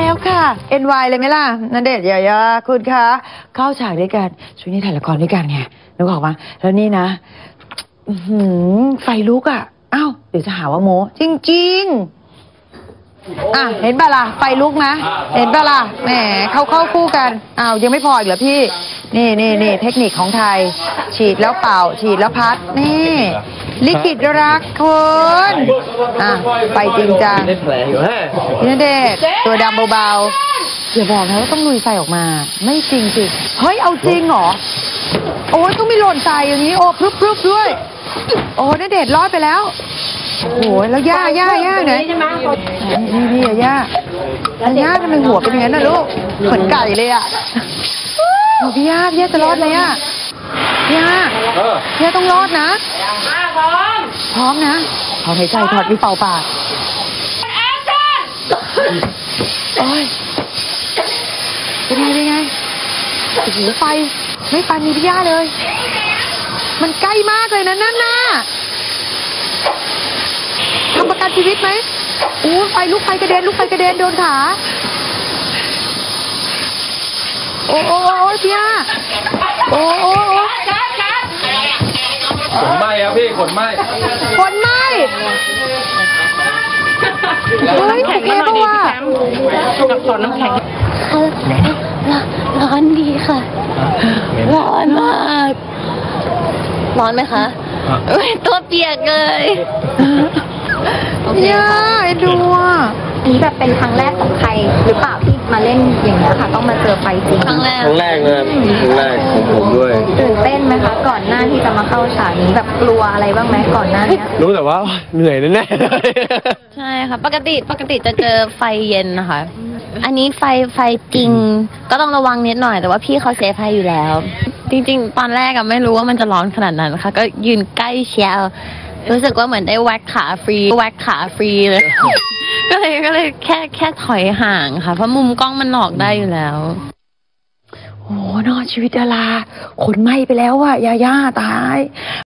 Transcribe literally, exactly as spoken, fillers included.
แล้วค่ะ เอ็น วาย เลยไหมล่ะณเดชน์ยายาคุณคะเข้าฉากด้วยกันช่วงนี้ถ่ายละครด้วยกันไงนึกออกมาแล้วนี่นะไฟลุกอ่ะอ้าวเดี๋ยวจะหาว่าโมจริงๆอ่ะเห็นปะล่ะไฟลุกนะเห็นปะล่ะแหมเข้าเข้าคู่กันอ้าวยังไม่พออีกเหรอพี่นี่นี่นี่เทคนิคของไทยฉีดแล้วเป่าฉีดแล้วพัดนี่ลิขิตรักคุณอ่ะไปจริงจังนี่เด็กตัวดำเบาๆอย่าบอกนะว่าต้องลุยไฟออกมาไม่จริงสิเฮ้ยเอาจริงเหรอโอ้ยต้องมีหล่นใจอย่างนี้โอ้พรึบพรึบด้วยโอ้ณเดชน์รอดไปแล้วโอ้โหแล้วย่าย่าย่าไหนนี่นี่ย่าย่าทำไมหัวเป็นอย่างนั้นนะลูกเหมือนไก่เลยอ่ะพี่ย่าพี่ย่าจะรอดไหมอ่ะพี่ย่าพี่ย่าต้องรอดนะพร้อมพร้อมนะขอหายใจถอดวิเป่าปากโอ้ยเป็นไงเป็นไงโอ้โหไฟไม่ปานมีพี่ย่าเลยมันใกล้มากเลยนะนั่นน่ะทำประกันชีวิตไหมอู้ไฟลุกไฟกระเด็นลุกไฟกระเด็นโดนขาโอ้โอ้โอ้พี่ย่าโอ้โอ้ขนไหมครับพี่ขนไหมขนไหมเฮ้ยโอเคปะวะกับสอนน้ำแข็งร้อนดีค่ะร้อนมากร้อนไหมคะเอ้ยตัวเปียกเลยย่าไอ้ดูอ่ะอันนี้แบบเป็นครั้งแรกของใครหรือเปล่าที่มาเล่นอย่างนี้ค่ะต้องมาเจอไฟจริงครั้งแรกครั้งแรกเลยครั้งแรกของผมด้วยตื่นเต้นไหมคะก่อนหน้าที่จะมาเข้าฉากนี้แบบกลัวอะไรบ้างไหมก่อนหน้านี้รู้แต่ว่าเหนื่อยแน่ๆใช่ค่ะปกติปกติจะเจอไฟเย็นนะคะอันนี้ไฟไฟจริงก็ต้องระวังนิดหน่อยแต่ว่าพี่เขาเซฟให้อยู่แล้วจริงๆตอนแรกอะไม่รู้ว่ามันจะร้อนขนาดนั้นค่ะก็ยืนใกล้เชียวรู้สึกว่าเหมือนได้แว็กขาฟรีแว็กขาฟรีเลยก็เลยก็เลยแค่แค่ถอยห่างค่ะเพราะมุมกล้องมันหลอกได้อยู่แล้วโอ้นอนชีวิตดาราขนไหม้ไปแล้วอะย่าย่าตาย